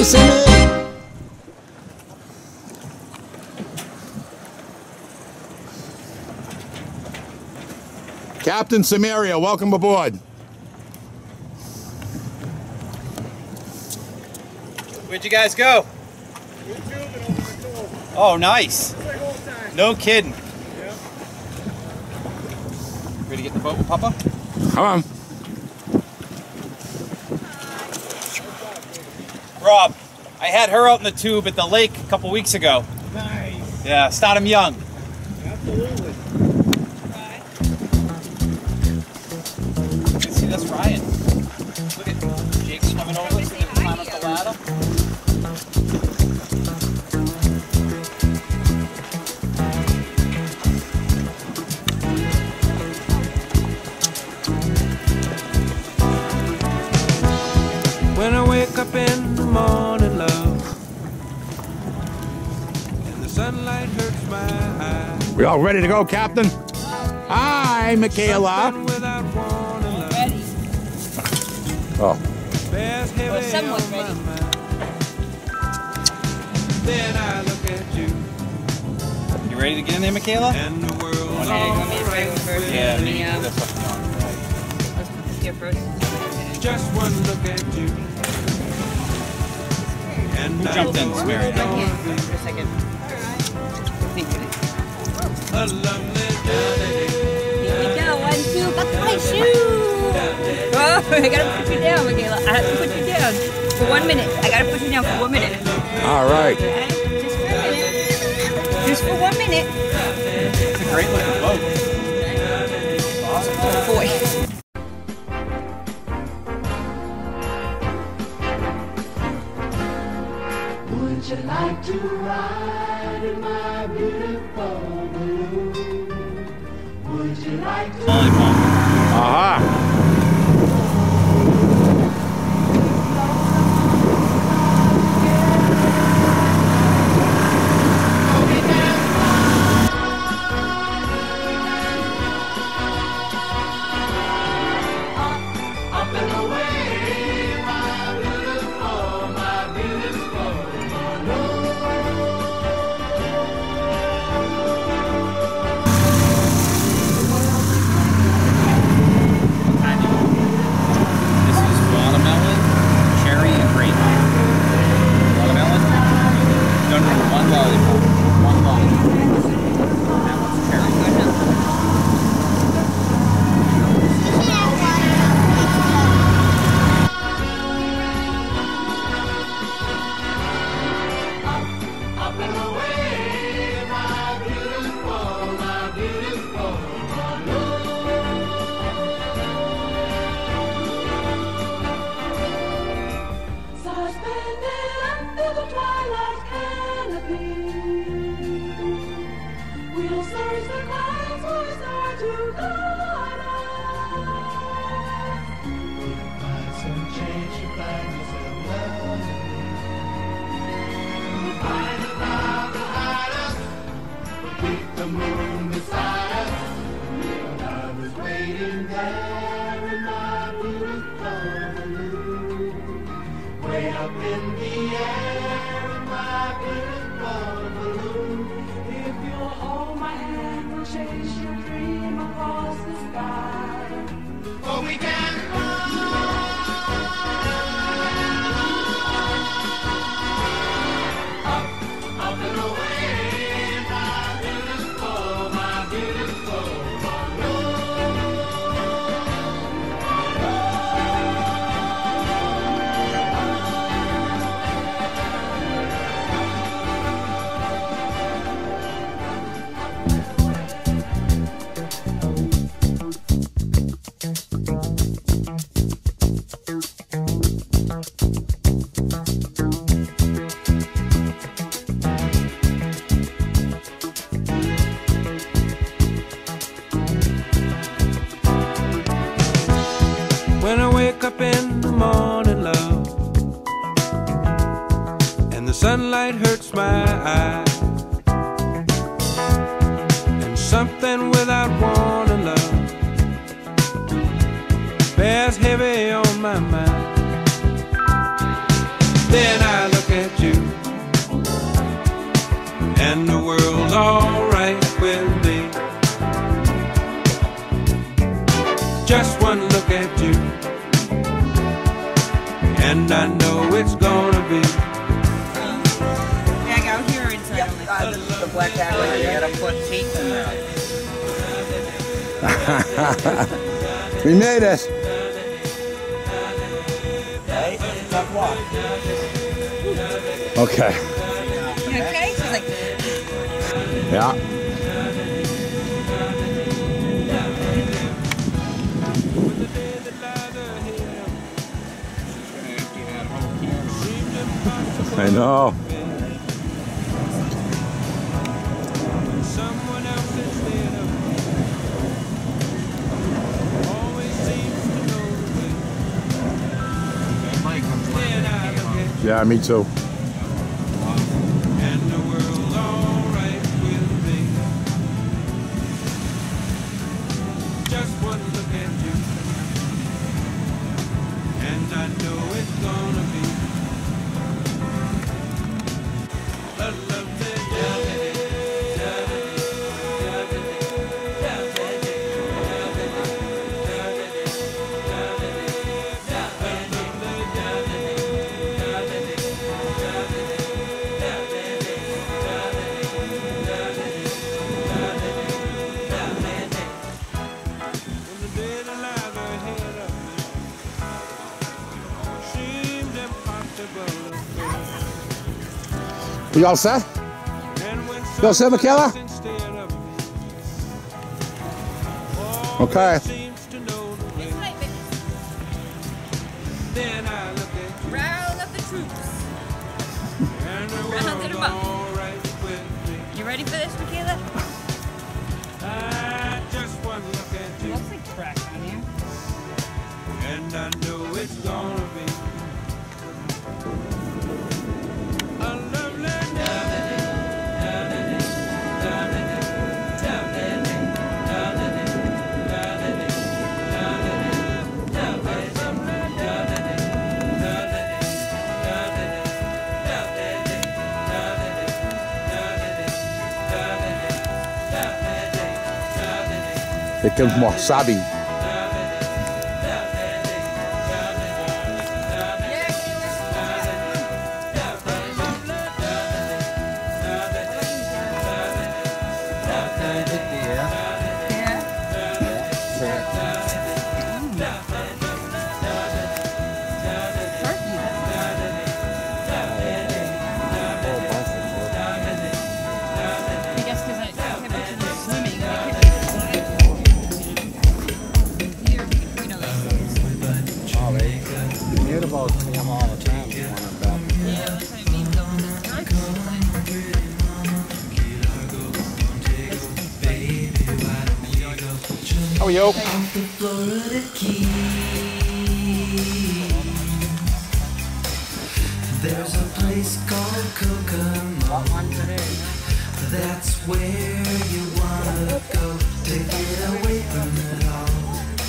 see me? Captain Samaria, welcome aboard. Where'd you guys go? Oh, nice. No kidding. Yeah. Ready to get in the boat with Papa? Come on. Rob, I had her out in the tube at the lake a couple weeks ago. Nice. Yeah, start 'em young. Absolutely. You can see that's Ryan. Look at Jake's coming over, so they can climb up the ladder. When I wake up in the morning, love, and the sunlight hurts my eyes. We all ready to go, Captain? Hi, Michaela. Without warning, love, Oh. bears heavy somewhat on my ready. mind. Then I look at you, You ready to get in there, Michaela? and the world's Okay, you all want me to right bring first? with Yeah, me. maybe Yeah. that's what you want. Let's put this here first. Just one look at you, and Who I jumped in, know Samaria? it's gonna For a second. Think of it. be a lovely day. Here we go. 1, 2, buckle my shoe. Oh, I gotta put you down, Michaela. I have to put you down for 1 minute. I gotta put you down for 1 minute. All right. Okay? Just for a minute. Just for 1 minute. It's a great looking boat. Oh boy. Would you like to ride in my beautiful balloon? Would you like to Aha. up and away, my beautiful This is watermelon, cherry, and grape. Watermelon, done with one lollipop. One lollipop. That one's cherry. up and away, my beautiful suspended under the twilight canopy, we'll search the clouds for a star to guide us. We'll find some change to find yourself lovely. We'll find a cloud to hide us. We'll keep the moon beside us. And I was waiting there in my beautiful balloon. Way up in the air in my beautiful balloon. If you'll hold my hand, we'll chase your dream across the sky. For we can fly up and away, my beautiful When I wake up in the morning, love, and the sunlight hurts my eyes, and something without warning, love, bears heavy on my mind. Then I look and the world's alright with me. Just one look at you, and I know it's gonna be. Yeah, go here inside. The black tag right there, you gotta put teeth in there. We made it. Right? Tough walk. Okay. You okay? She's like, Yeah. I know. Someone else instead of me always seems to know the way. Then I look at Yeah, me too. and the world's alright with me. Just one look at you, and I know it's gonna be a lovely You all set? You all set, Michaela? Okay. round up the troops. Round them up. You ready for this, Michaela? Looks like track on here. And I know it's gonna be a lovely Here comes wasabi. How are you? There's a place called Kokomo. That's where you wanna go to get away from it all.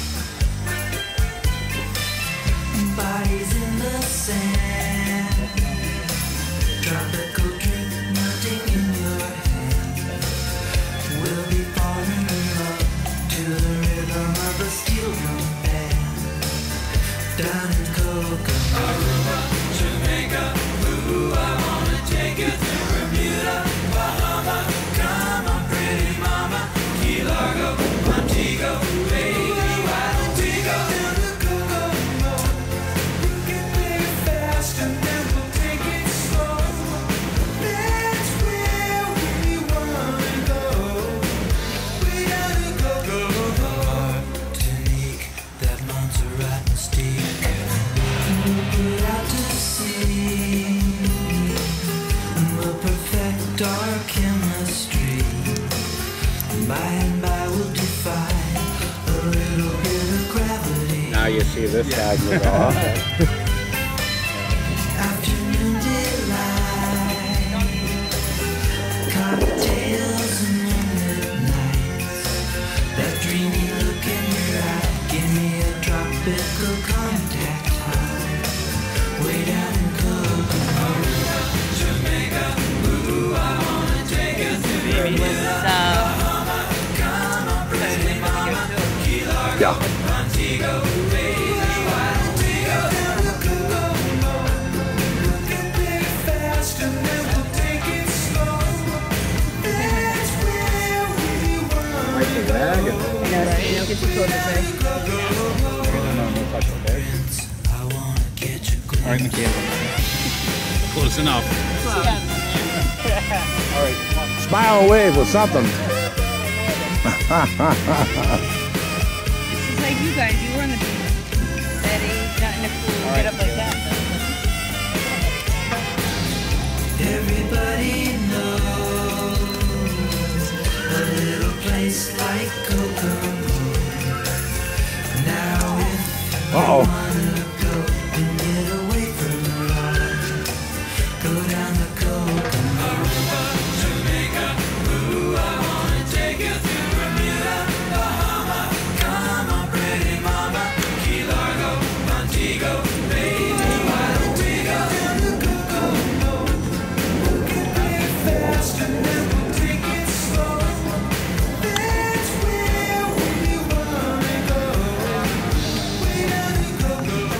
Bodies in the sand, tropical drink melting in your hand. We'll be falling in love to the rhythm of a steel drum band. Down in Kokomo, Jamaica, ooh, I wanna take you to Bermuda, Bahama. Come on, pretty mama, Key Largo, Montego, baby, why don't we go to the Kokomo? We'll get there fast and then we'll take it slow. That's where we wanna go. We gotta go, Martinique, that Montserrat mystique. We'll put out to sea, and we'll perfect our chemistry. By and by we'll defy a little bit of gravity. Now you see this side move off. Afternoon delight, cocktails and moonlit nights. That dreamy look in your eye, give me a tropical contact high. Way down in Kokomo, Jamaica, ooh, I wanna take Yeah. Like the wagon. You don't get too close, okay? All right, Michaela. Close enough. All right, come on. Smile and wave or something. This is like you guys. You were on the beach. That age, not in a pool. Get up like that. Everybody knows a little place like Kokomo. Now if Uh-oh. you wanna go and get away from the light, go down the Kokomo. Jamaica, ooh, I wanna take you to Bermuda, Bahama. Come on, pretty mama, Key Largo, Montego, baby, why don't we go down the Kokomo? Get there fast and then we'll take it slow. That's where we wanna go. Way down in Kokomo.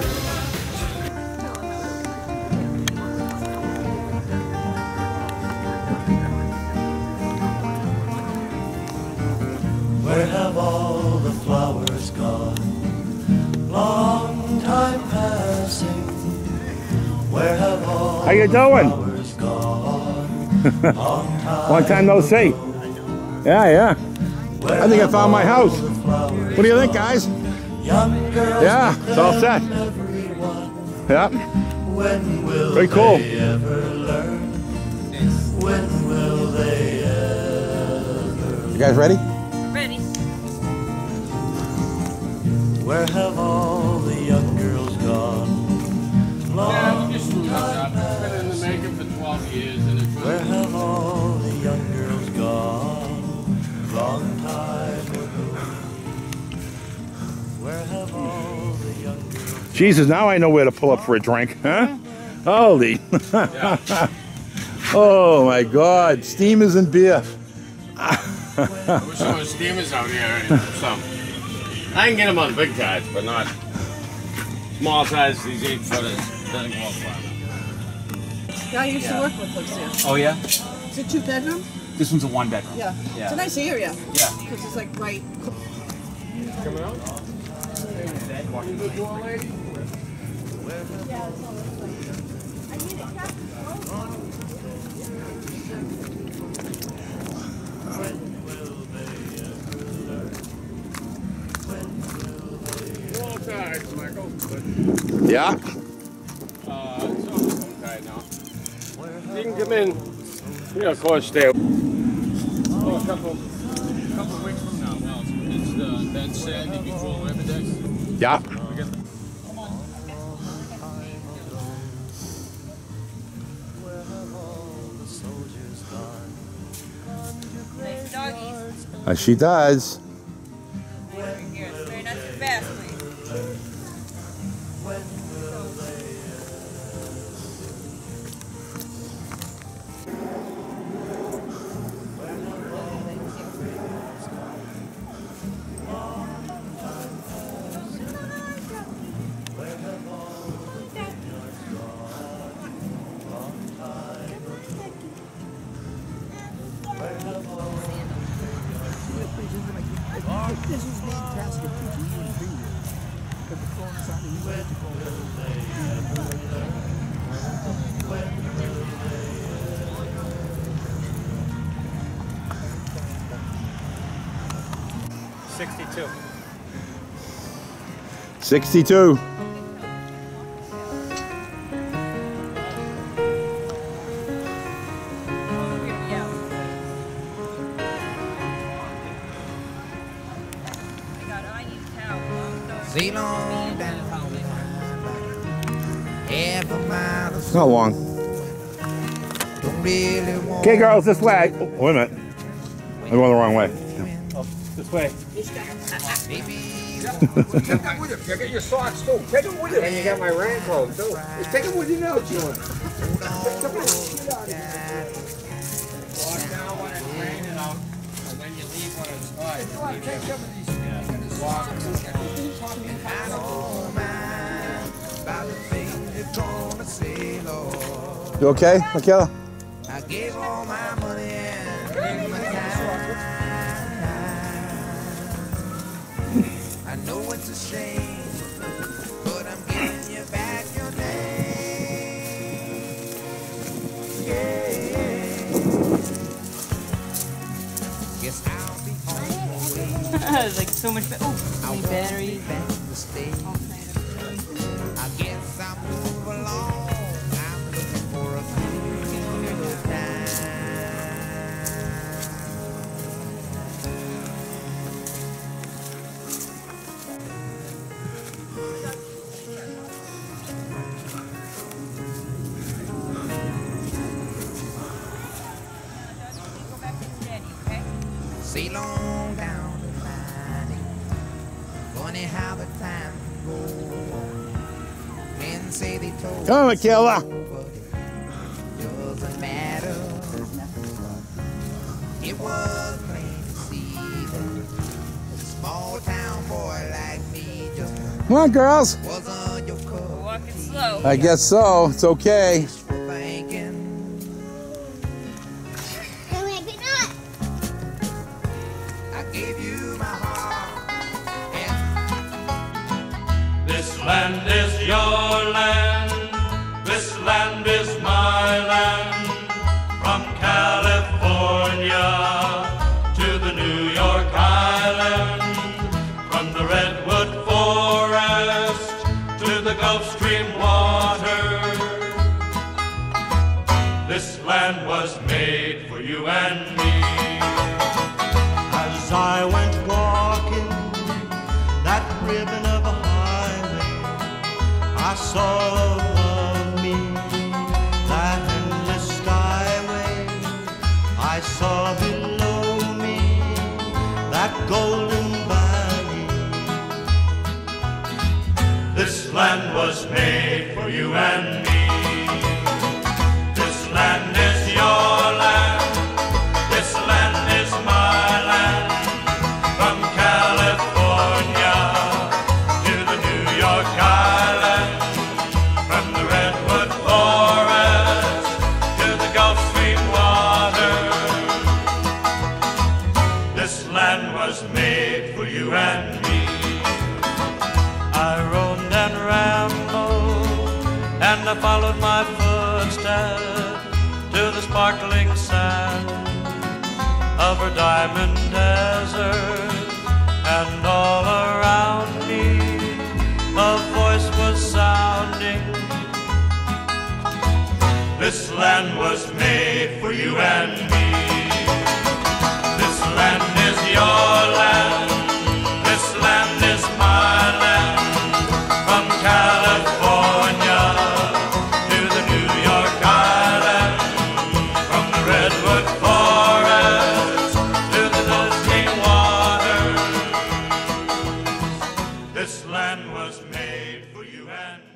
Where have all the flowers gone? Long time passing. Where have all How you doing? flowers gone? Long time no see. Yeah, yeah. I think I found my house. What do you think, guys? Young girls Yeah, it's all set. everyone. Yeah, When will very cool. they ever learn? When will they ever? You guys ready? Ready? Where have all the young girls gone? Long Just screwed up. It's been in the making for 12 years, and it's Where have all the young girls gone? Long time ago. Where have all the young girls? Jesus, now I know where to pull up for a drink, huh? Holy. Oh my God, steamers and beer. I wish there was steamers out here. Some. I can get them on big tides, but not small tides. These 8-footers doesn't go far. Yeah, I used to work with folks there. Oh yeah. Is it 2-bedroom? This one's a 1-bedroom. Yeah. Yeah. It's a nice area. Yeah. Because it's like right. Coming out. Small tides, Michael. But, Yeah. it's almost tide now. You can come in. You know, of course, stay. Oh, a couple weeks from now. Well, it's that Saturday before Labor Day. Yeah. We get the Where have all the soldiers gone? Nice doggies. She does. Over here. Spray not too fast, please. When will they This is fantastic. You wouldn't be here. But the phone is on the way to go. $62. 62. sail on down half a mile or It's so. not long. Don't really want Okay, girls, this way. Oh, wait a minute. I'm going the wrong way. This way. maybe Take them with you. You get your socks too. Take them with you. And you got my raincoat too. Just take them with you now, June. Walk down when it's raining out, and then you leave when it's hot. Take some of these. I don't mind about the things you're gonna say, Lord. You okay, Michaela? I gave all my money and my time. I know it's a shame, but I'm giving you back your name. Yeah. Guess I'll be on my way. Like so much better. Oh, battery. Back to the state. I guess I'll move along. I'm looking for a good time. Sail on down to Maddy. Funny how the time can go. Men say they told Come on, Michaela. but it doesn't matter. It was plain to see that a small town boy like me just Come on, girls. wasn't your cup. Walking slow. I guess so. It's okay. Wishful thinking. I gave you my heart, and This land is your land, this land is my land. From California to the New York Island, from the Redwood Forest to the Gulf Stream water. This land was made for you and me. As I went walking that ribbon of a highway, I saw above me that endless skyway. I saw below me that golden valley. This land was made for you and me. This land is your land. This land is my land. From California to the New York Island, from the Redwood Forest to the Gulf Stream water. This land was made for you and me. I roamed and rambled, and I followed my footsteps to the sparkling sand of her diamond desert. And all around me a voice was sounding. This land was made for you and me. This land is your land. This land is my land. From California to the New York Island, from the Redwood Forest to the Gulf Stream water. This land was made for you and me.